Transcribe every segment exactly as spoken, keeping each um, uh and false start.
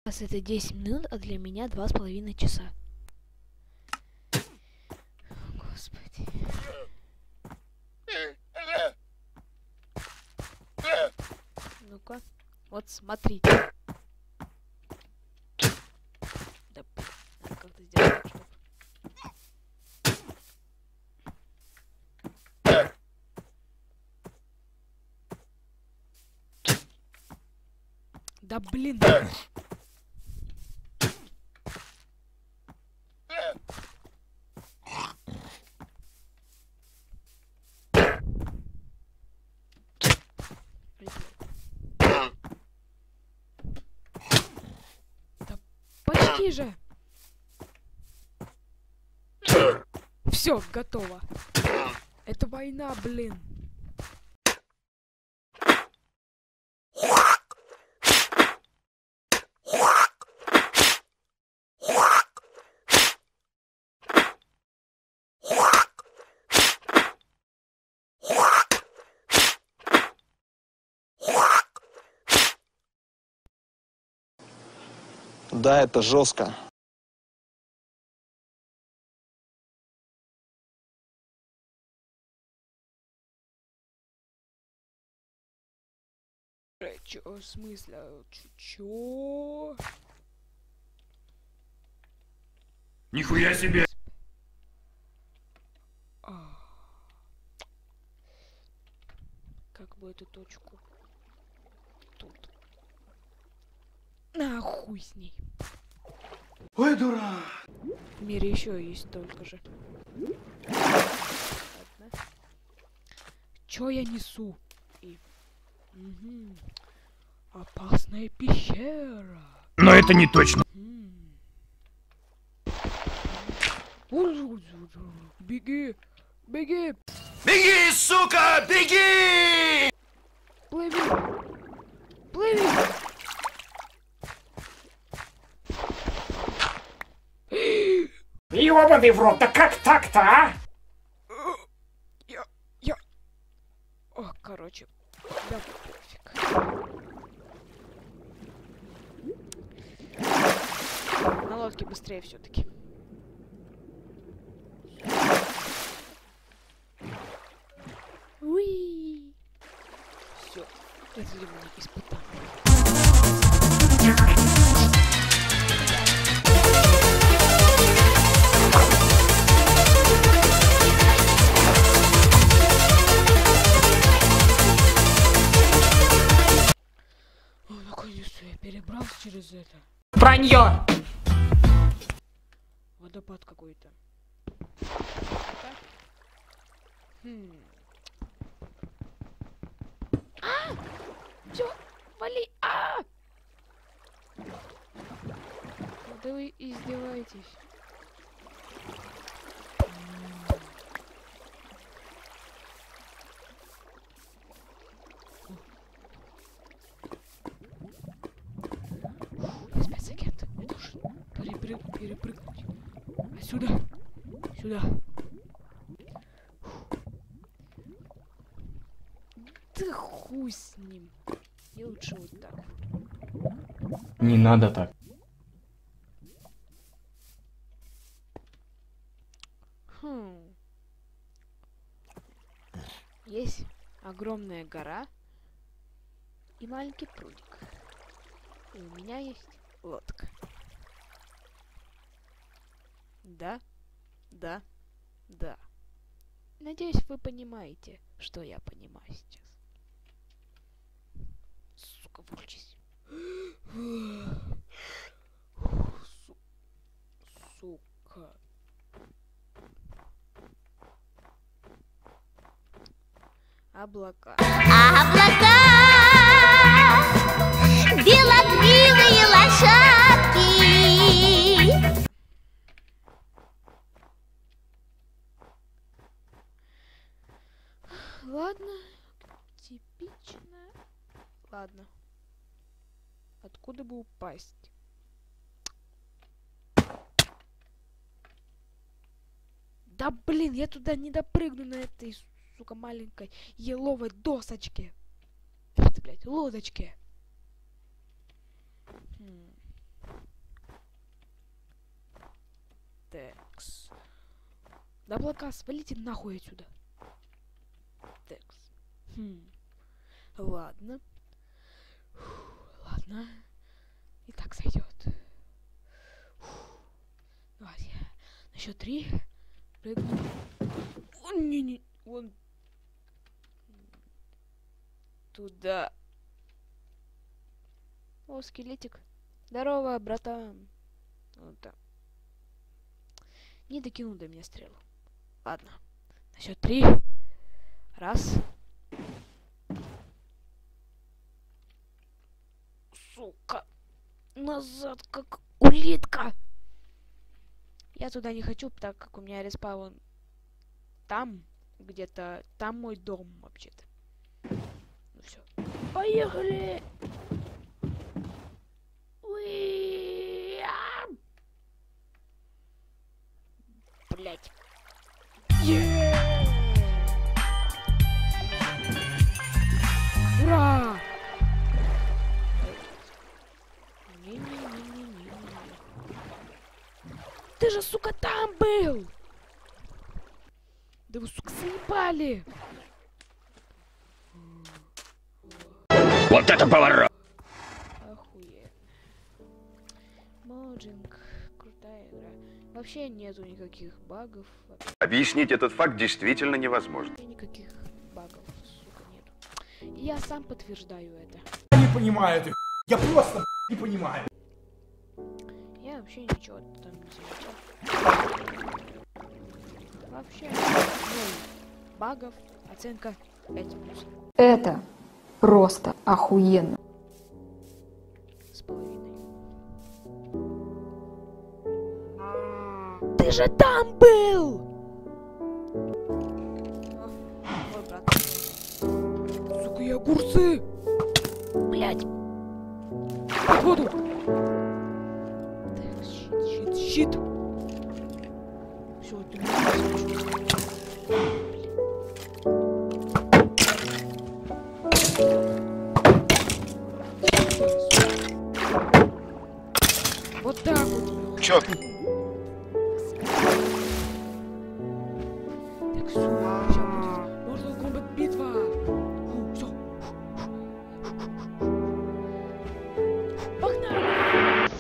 Сейчас это десять минут, а для меня два с половиной часа. Господи. Ну-ка. Вот смотрите. Да, надо как-то сделать так, чтобы... Да блин. Да почти же. Все, готово. Это война, блин. Да, это жестко. Чё, в смысле? Чё? Нихуя себе! А. Как бы эту точку тут. А, хуй с ней. Ой, дурак! В мире еще есть только же. Ладно. Чё я несу? И... Угу. Опасная пещера. Но это не точно. Беги! Беги! Беги, сука, беги! Плыви! Плыви! Ёбаный в рот, да как так-то, а? Я... Я... О, короче, да пофиг. На лодке быстрее все-таки. Уи! Все, это для меня испытание. О, наконец-то я перебрался через это. Вранье! Водопад какой-то. Хм. А! Всё, вали! А! Да вы издеваетесь. Спецагент, я должен перепрыг- перепрыгнуть. А сюда, сюда. Да хуй с ним. Я лучше вот так. Не надо так. Хм. Есть огромная гора и маленький прудик. И у меня есть лодка. Да, да, да. Надеюсь, вы понимаете, что я понимаю сейчас. Сука, выключись. Су... Сука. Облака. Облака, белокрылые лошадки. Ладно, типично. Ладно. Откуда бы упасть? Да блин, я туда не допрыгну на этой, сука, маленькой еловой досочке. Блять, лодочке. Хм. Текс. Да, облака, свалите нахуй отсюда. Текс. Хм. Ладно. Фух, ладно. И так сойдет. Давайте я на счет три прыгну. Он не, не, он туда. О, скелетик. Здорово, братан. Вот так. Не докинул до меня стрелу. Ладно. На счет три. Раз. Сука. Назад, как улитка. Я туда не хочу, так как у меня респаун там, где-то, там мой дом вообще-то. Ну все. Поехали! Блять. Ура! Не-не-не-не-не. Ты же, сука, там был! Да вы, сука, заебали! Вот это поворот! Охуеть. Моджинг. Крутая игра. Вообще нету никаких багов. Вообще Объяснить этот факт действительно невозможно. никаких багов, сука, нету. И я сам подтверждаю это. Я не понимаю эту. Я просто не понимаю. Я вообще ничего там не замечал. Вообще ноль багов. Оценка пять плюс. Это просто охуенно. С половиной. Ты же там был! Ой, брат. Сука, и огурцы! Блять! Под воду! Так, щит, щит, щит! Все, ты вот так вот. Чё? Так, все, сейчас будет Mortal Kombat битва. Все. Погнали!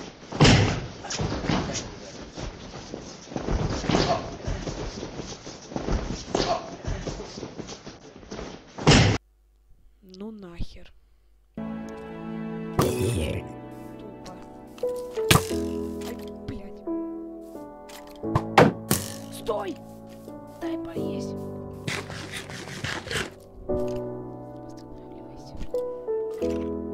Ну нахер. Тупо. Ай, блядь. Стой! Дай поесть. Останавливайся.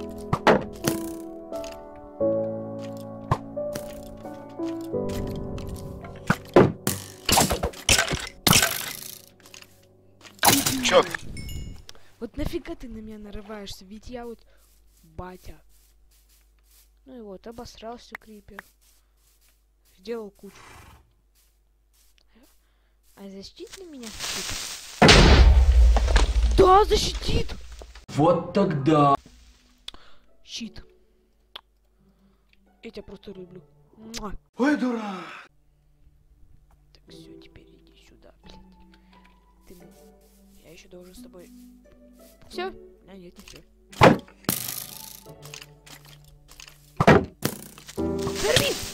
Чё? Вот нафига ты на меня нарываешься? Ведь я вот батя. Ну и вот, обосрался крипер. Сделал кучу. А защитит ли меня щит? Да, защитит! Вот тогда. Щит. Я тебя просто люблю. Муа. Ой, дурак! Так, все, теперь иди сюда, блядь. Ты... Я еще должен с тобой... Все? А нет, не все. Сорвись!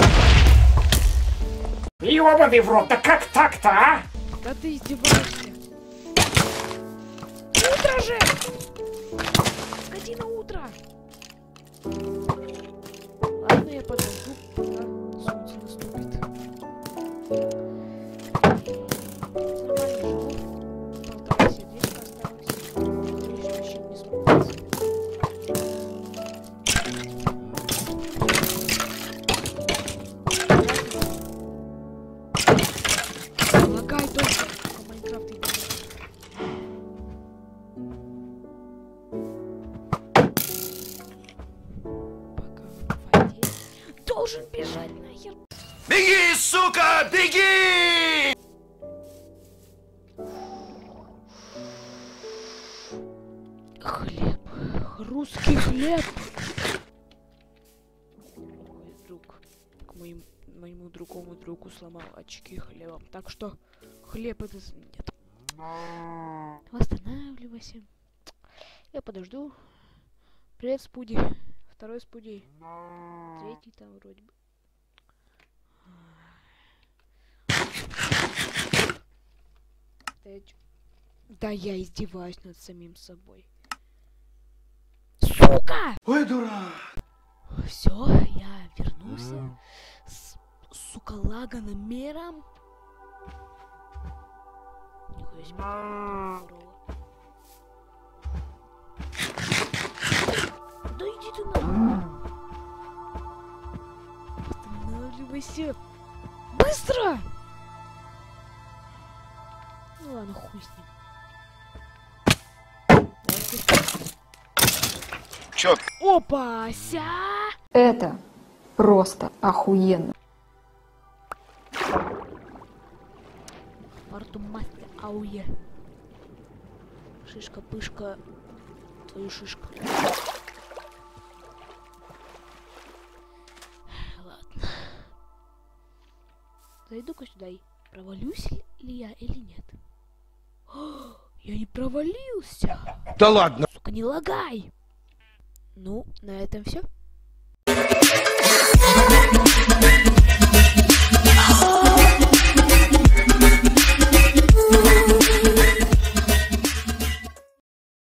Ёбаный в рот, да как так-то, а? Да ты издеваешься. Утро же! Скотина, утро! Ладно, я подожду, пока солнце наступит. Нормально живу. Полтора сердечка осталось. Лишний щит не смогу. Лагай только. А Майнкрафт идет. Пока в воде. Должен бежать нахер. Беги, сука, беги! Хлеб. Русский хлеб. Мой друг. К моим моему другому другу сломал очки хлебом. Так что хлеб это нет. Восстанавливайся. Я подожду. Привет, Спуди. Второй Спуди. Третий там вроде бы. Да я, чё... да я издеваюсь над самим собой. Сука! Ой, дурак! Все, я вернулся с сука лаганым миром. Нихуя себе. Да иди ты нахуй. Останавливайся. Быстро! Ну ладно, хуй с ним. Чё? Опа, ся! Это просто охуенно. Мастер ауе. Шишка-пышка. Твою шишку. Ладно. Зайду-ка сюда и провалюсь ли я или нет? О, я не провалился. Да ладно! Сука, не лагай. Ну, на этом все.